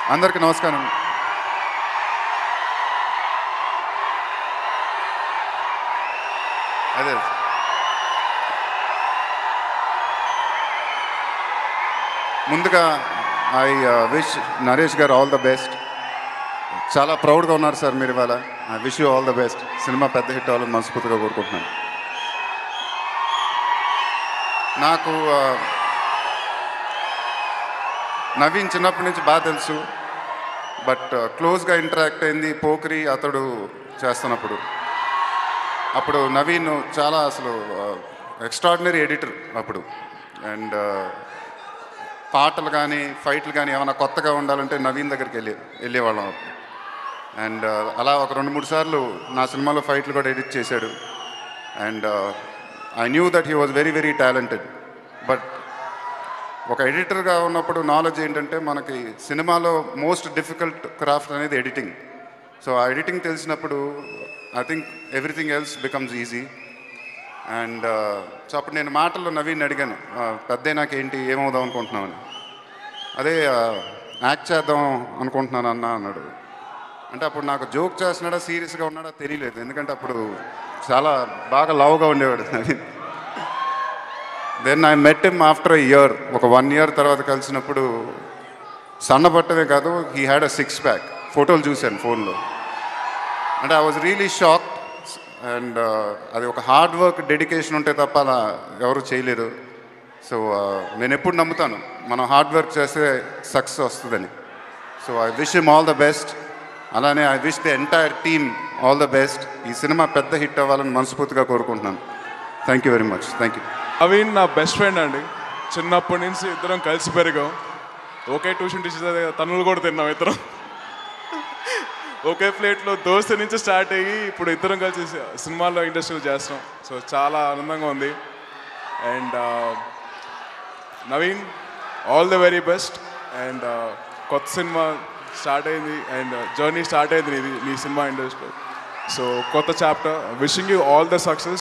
అందరికీ నమస్కారం. అదే ముందుగా ఐ విష్ నరేష్ గారు ఆల్ ద బెస్ట్. చాలా ప్రౌడ్గా ఉన్నారు సార్ మీరు ఇవాళ. I wish you all the best. సినిమా పెద్ద హిట్ అవ్వాలని మనస్ఫూర్తిగా కోరుకుంటున్నాను. నాకు నవీన్ చిన్నప్పటి నుంచి బాగా తెలుసు, బట్ క్లోజ్గా ఇంటరాక్ట్ అయింది పోకరి అతడు చేస్తున్నప్పుడు. అప్పుడు నవీన్ చాలా అసలు ఎక్స్ట్రాడినరీ ఎడిటర్ అప్పుడు. అండ్ పాటలు కానీ ఫైట్లు కానీ ఏమైనా కొత్తగా ఉండాలంటే నవీన్ దగ్గరికి వెళ్ళేవాళ్ళం. అండ్ అలా ఒక 2-3 సార్లు నా సినిమాలో ఫైట్లు కూడా ఎడిట్ చేశాడు. And I knew that he was very very talented. But ఒక ఎడిటర్గా ఉన్నప్పుడు నాలెడ్జ్ ఏంటంటే మనకి సినిమాలో మోస్ట్ డిఫికల్ట్ క్రాఫ్ట్ అనేది ఎడిటింగ్. సో ఆ ఎడిటింగ్ తెలిసినప్పుడు I think everything else becomes easy. And so అప్పుడు నేను మాటల్లో నవీన్ అడిగాను, పెద్ద నాకేంటి ఏమవుదాం అనుకుంటున్నామని. అదే యాక్ట్ చేద్దాం అనుకుంటున్నాను అన్నాడు. అంటే అప్పుడు నాకు జోక్ చేస్తున్నాడా సీరియస్గా ఉన్నాడా తెలియలేదు, ఎందుకంటే అప్పుడు చాలా బాగా లవ్గా ఉండేవాడు Naveen. Then I met him after a year. ఒక 1 year తర్వాత కలిసినప్పుడు సన్నబట్టమే కాదు, హీ హ్యాడ్ అ 6-pack. ఫోటోలు చూశాను ఫోన్లో. అంటే I was really shocked. And అది ఒక హార్డ్ వర్క్ డెడికేషన్ ఉంటే తప్ప అలా ఎవరు చేయలేరు. సో నేను ఎప్పుడు నమ్ముతాను మనం హార్డ్ వర్క్ చేస్తే సక్సెస్ వస్తుందని. So I wish him all the best. అలానే I wish the entire team all the best. ఈ సినిమా పెద్ద హిట్ అవ్వాలని మనస్ఫూర్తిగా కోరుకుంటున్నాను. Thank you very much. Thank you. Naveen నా బెస్ట్ ఫ్రెండ్ అండి. చిన్నప్పటి నుంచి ఇద్దరం కలిసి పెరిగాం. ఒకే ట్యూషన్ టీచర్ తనులు కూడా తిన్నాం ఇద్దరం. ఒకే ప్లేట్లో దోస్త్ నుంచి స్టార్ట్ అయ్యి ఇప్పుడు ఇద్దరం కలిసి సినిమాల్లో ఇండస్ట్రీలో చేస్తున్నాం. సో చాలా ఆనందంగా ఉంది. And Naveen all the very best. And కొత్త సినిమా స్టార్ట్ అయింది అండ్ జర్నీ స్టార్ట్ అయింది నీ సినిమా ఇండస్ట్రీలో. సో కొత్త chapter. Wishing you all the success.